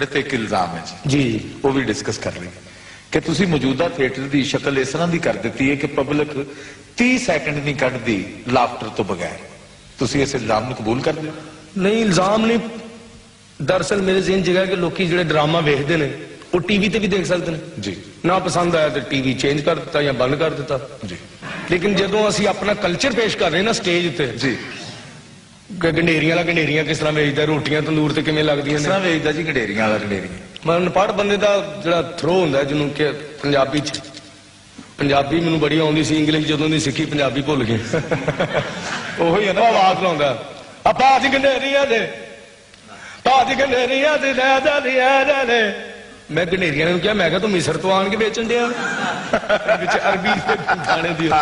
ਤੇ ਇੱਕ ਇਲਜ਼ਾਮ ਹੈ जी ਉਹ ਵੀ ਡਿਸਕਸ ਕਰ ਲਈ ਕਿ ਤੁਸੀਂ ਮੌਜੂਦਾ ਥੀਏਟਰ ਦੀ ਸ਼ਕਲ ਇਸ ਤਰ੍ਹਾਂ ਦੀ ਕਰ ਦਿੱਤੀ ਹੈ ਕਿ ਪਬਲਿਕ 30 ਸੈਕਿੰਡ ਨਹੀਂ ਕੱਢਦੀ ਲਾਫਟਰ ਤੋਂ ਬਗੈਰ। ਤੁਸੀਂ ਇਸ ਇਲਜ਼ਾਮ ਨੂੰ ਕਬੂਲ ਕਰਦੇ ਹੋ? नहीं इल्जाम नहीं, दरअसल मेरे ज़हन जगह कि लोग जो ड्रामा वेखते हैं वो टीवी ते भी देख सकते हैं जी। ना पसंद आया तो टीवी चेंज कर दिता या बंद कर दिता जी। लेकिन जो असी अपना कल्चर पेश कर रहे हैं ना स्टेज ते जी गंडेरियां वाला गंडेरियां किस तरह वेचदा, रोटियां तंदूर ते किवें लगदियां किस ने, तरह वेचदा जी गंडेरियां वाला गंडेरियां? मैं अनपढ़ बंदे दा जिहड़ा थ्रो हुंदा जिन्हों कि पंजाबी च पंजाबी मैनूं बड़ी आउंदी सी, इंग्लिश जदों दी सिक्खी पंजाबी भुल गई ਉਹੀ ਹੈ ਨਾ आवाज लाउंदा आ भाज गंडेरियां दे भाज गंडेरियां दे ले ले। मैं गंडेरियां ने कहा, मैं कहा तू मिस्र तो आन के बेचन दिया विच अरबी दे गाने दी।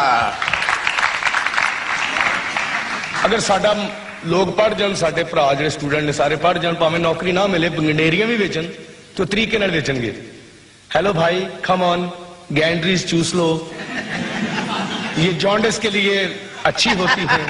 अगर साडा लोग पढ़ जान, साडे भरा जिहड़े स्टूडेंट ने सारे पढ़ जान, भावें नौकरी ना मिले गंडेरियां भी बेचन तो तरीके नाल बेचणगे। हेलो भाई कम ऑन गैंड्रीज चूस लो, ये जॉन्डिस के लिए अच्छी होती है,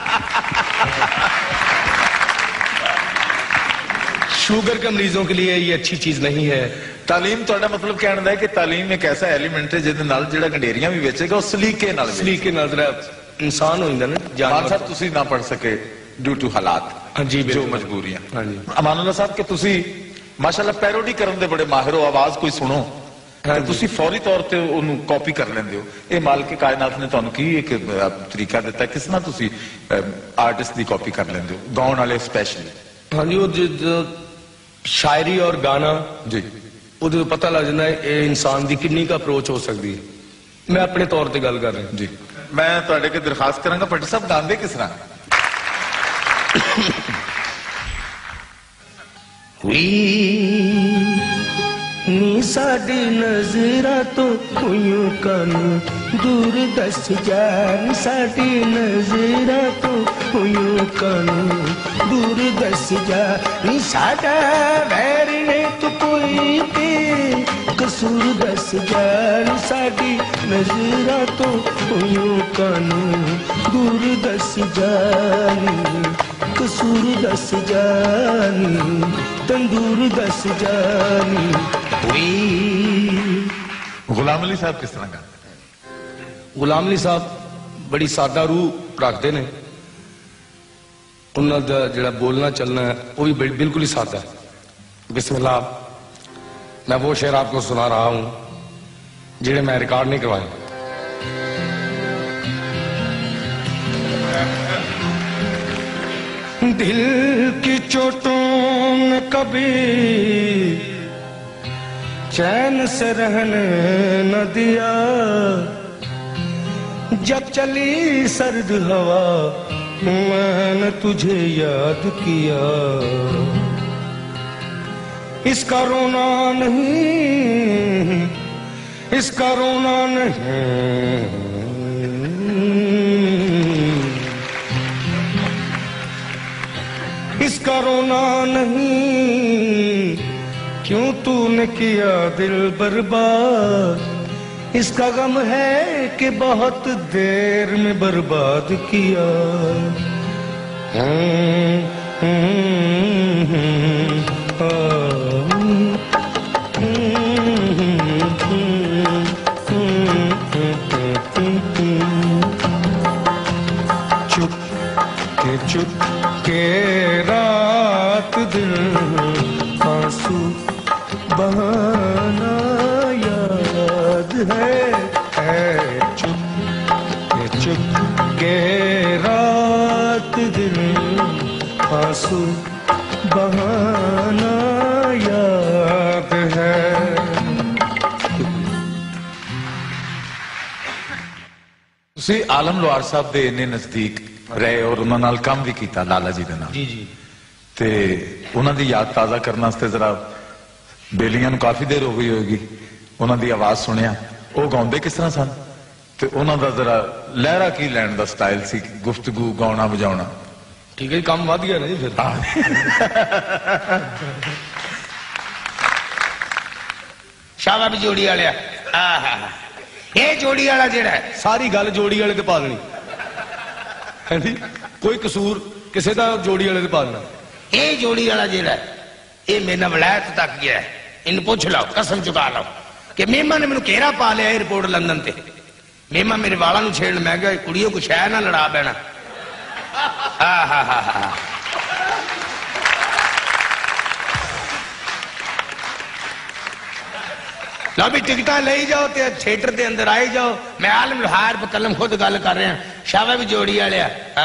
शुगर के मरीजों के लिए ये अच्छी चीज नहीं है। तालीम ਤੁਹਾਡਾ मतलब कहने ਦਾ है कि तालीम एक ऐसा एलिमेंट है ਜਿਹਦੇ ਨਾਲ ਜਿਹੜਾ ਗੰਡੇਰੀਆਂ ਵੀ ਵੇਚੇਗਾ ਉਹ ਸਲੀਕੇ ਨਾਲ सलीके नाल जरा इंसान हो जाता ना मान जानवर। साहब ਤੁਸੀਂ ਨਾ ਪੜ ਸਕੇ ਡਿਊ ਟੂ ਹਾਲਾਤ हाँ जी ਜੋ बिल्कुल। ਮਜਬੂਰੀਆਂ। हाँ जी ਅਮਾਨੁੱਲਾ ਸਾਹਿਬ ਕਿ ਤੁਸੀਂ ਮਾਸ਼ਾਅੱਲਾ ਪੈਰੋਡੀ ਕਰਨ ਦੇ ਬੜੇ ਮਾਹਿਰ ਹੋ, ਆਵਾਜ਼ ਕੋਈ ਸੁਣੋ ਤੇ ਤੁਸੀਂ ਫੌਰੀ ਤੌਰ ਤੇ ਉਹਨੂੰ ਕਾਪੀ ਕਰ ਲੈਂਦੇ ਹੋ। ਇਹ ਮਾਲਕ ਕਾਇਨਾਤ ਨੇ ਤੁਹਾਨੂੰ ਕੀ ਇੱਕ ਤਰੀਕਾ ਦਿੱਤਾ ਕਿਸ ਨਾਲ ਤੁਸੀਂ ਆਰਟਿਸਟ ਦੀ ਕਾਪੀ ਕਰ ਲੈਂਦੇ ਹੋ, ਗਾਉਣ ਵਾਲੇ ਸਪੈਸ਼ਲੀ? हाँ जी वो शायरी और गाना जी ਉਹਦੇ ਤੋਂ ਪਤਾ ਲੱਗ ਜਾਂਦਾ ਹੈ ਇਹ ਇਨਸਾਨ ਦੀ ਕਿੰਨੀ ਕੁ ਅਪਰੋਚ ਹੋ ਸਕਦੀ ਹੈ। ਮੈਂ ਆਪਣੇ ਤੌਰ ਤੇ ਗੱਲ ਕਰ ਰਿਹਾ ਜੀ। ਮੈਂ ਤੁਹਾਡੇ ਕੋਲ ਦਰਖਾਸਤ ਕਰਾਂਗਾ ਭੱਟੀ ਸਾਹਿਬ ਗਾਉਂਦੇ ਕਿਸ ਤਰ੍ਹਾਂ? नी साडी नजरा तो हुयूं कानू दूर दस जान, साडी नजरा तो हुयूं कानू दूर दस जा, नी साडा वैर ने तो कोई ते कसूर दस जान, साडी नजरा तो हुयूं कानू दूर दस जानी, कसूर दस जानी तंदूर दस जानी। गुलाम अली साहब किस तरह गाते? गुलाम अली साहब बड़ी सादा रूह रखते ने, उन्हों का जो बोलना चलना है वो भी बिल्कुल ही सादा है। बिस्मिल्लाह, मैं वो शेर आपको सुना रहा हूं जिन्हें मैं रिकॉर्ड नहीं करवाए। दिल की चोटों ने कभी चैन से रहने न दिया, जब चली सर्द हवा मैंने तुझे याद किया, इसका रोना नहीं, इसका रोना नहीं, इसका रोना नहीं, क्यों तूने किया दिल बर्बाद, इसका गम है कि बहुत देर में बर्बाद किया। चुप के रात दिन आंसू बहाना याद है, चुप के रात दिन आंसू बहाना याद है। ਤੁਸੀਂ ਆਲਮ ਲੋਹਾਰ ਸਾਹਿਬ ਦੇ ਇੰਨੇ ਨਜ਼ਦੀਕ ਰਹੇ ਔਰ ਉਹਨਾਂ ਨਾਲ ਕੰਮ ਵੀ ਕੀਤਾ, ਲਾਲਾ ਜੀ ਦੇ ਨਾਲ। जी जी ਤੇ ਉਹਨਾਂ ਦੀ ਯਾਦ ਤਾਜ਼ਾ ਕਰਨ ਵਾਸਤੇ ਜ਼ਰਾ ਬੇਲੀਆਂ ਨੂੰ ਕਾਫੀ ਦੇਰ ਹੋ ਗਈ ਹੋਏਗੀ, ਉਹਨਾਂ ਦੀ ਆਵਾਜ਼ ਸੁਣਿਆ, ਉਹ ਗਾਉਂਦੇ ਕਿਸ ਤਰ੍ਹਾਂ ਸਨ ਤੇ ਉਹਨਾਂ ਦਾ ਜ਼ਰਾ ਲਹਿਰਾ ਕੀ ਲੈਣ ਦਾ ਸਟਾਈਲ ਸੀ, ਗੁਫ਼ਤਗੂ, ਗਾਉਣਾ ਵਜਾਉਣਾ? ठीक है, काम वध गया ना जी फिर। शाबा भी जोड़ी वाले ये जोड़ी वाला जेड़ा सारी गल जोड़ी वाले ते पा देनी है जी, कोई कसूर किसी का जोड़ी वाले ते पा देना। ये जोड़ी वाला जेड़ा ये मेरे वलायत तक गया है, इन पूछ लो, कसम चुका लो कि मेमा ने मैंने घेरा पा लिया एयरपोर्ट लंदन ते। मेमा मेरे वालों को छेड़, मैं क्या कुड़ियों को शह ना लड़ा पैना। लो भी टिकटा ले जाओ ते थिएटर के अंदर आई जाओ। मैं आलम लोहार पर कलम खुद गल कर रहा, शाबा भी जोड़ी वाले।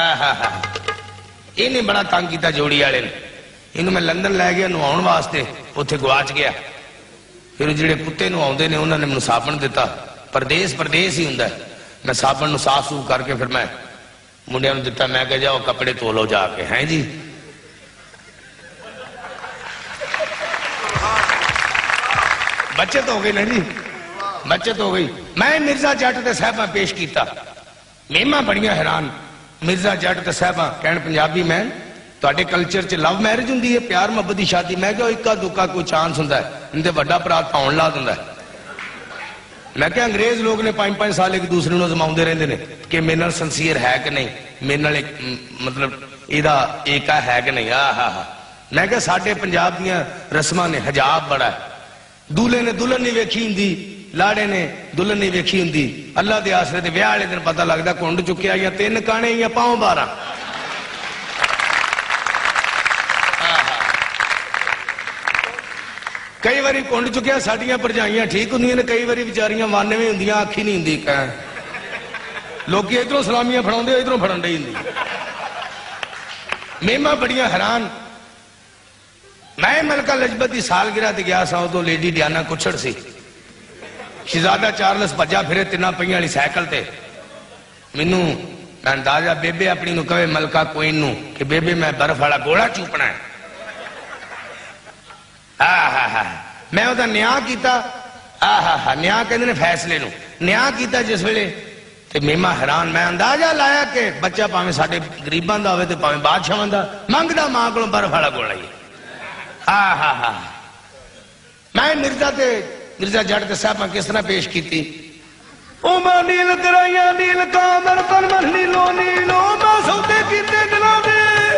इन्हें बड़ा तंग किया जोड़ी वाले ने। इन्हू मैं लंदन लै गया नहाउण वास्ते, उत्थे गवाच गया। फिर जिहड़े कुत्ते नहाउंदे ने उन्होंने मैनू साबण दिता। परदेस परदेस ही हुंदा। मैं साबण साफ सूफ करके फिर मैं मुंडिया नूं दिता। मैं कहा जाओ कपड़े धो लो जाके। हैं जी बचत हो गई ना जी, बचत हो गई। मैं मिर्जा जट ते साहबा पेश किया। मेमा बड़ियां हैरान। मिर्जा जट ते साहबा कहण पंजाबी मैं तुहाडे कल्चर च लव मैरिज हुंदी है, प्यार मुहब्बत की शादी। मैं क्या इक्का दुक्का कोई चांस हुंदा है, इनते वड्डा भरा धौण ला दिंदा है। मैं क्या अंग्रेज लोग ने 5-5 साल एक दूसरे को जमाउंदे रहंदे ने कि मेरे नाल सिंसीयर है कि नहीं, मेरे नाल मतलब इहदा एका है कि नहीं। मैं क्या साडे पंजाब दीयां रस्मां ने हजाब बड़ा है। दूल्हे ने दुल्हन नहीं वेखी हुंदी, लाड़े ने दुल्हन नहीं वेखी हुंदी। अल्लाह दे आसरे ते ब्याह वाले दिन पता लगदा कुंड चुक्या या 3 काने या पांव 12। कई बारी कुंड चुक्या साडियां भरजाइयां ठीक हुंदियां ने, कई बारी विचारियां वाने में हुंदियां, आखी नहीं हुंदी। लोग इधरों सलामियां फड़ाउंदे, इधरों फड़न डई हुंदी। मेमा बड़ियां हैरान। मैं मलका लजपत की सालगिरह ते गया सा, उदों लेडी डियाना कुछड़ सी। शहजादा चार्लस भज्जा फिरे 3 पहियां वाली साइकिल ते। मैनू अंदाजा बेबे अपनी नूं कहे मलका क्वीन नूं कि बेबे मैं बर्फ वाला गोला चूपना है। मैं उहदा न्याह किया। न्याह कहंदे ने फैसले नूं। न्याह किया जिस वेले ते मेमा हैरान। मैं अंदाजा लाया कि बच्चा भावें साडे गरीबां दा होवे ते भावें बादशाहां दा, मंगदा मां कोलों बर्फ वाला गोला ही। मैं मिर्जा जट ते साहबा किस तरह पेश की। नील कराइया नील कामर पर नीलो नीलो मैं सौदे कीते दिलों दे।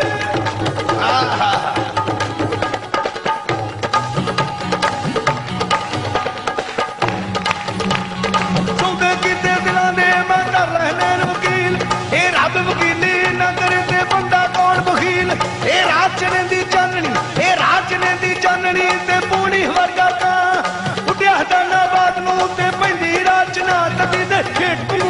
सौदे कीते दिलों दे मैं कर रहने वकील। ए रब वकीली ना करे ते बंदा कौन बखील। ए रात चने दी चाननी, ए रात चने दी चाननी ते पूरी वर्गा का उड्या दाना बाद नूं ते पैंदी रात ना तदी दे खेत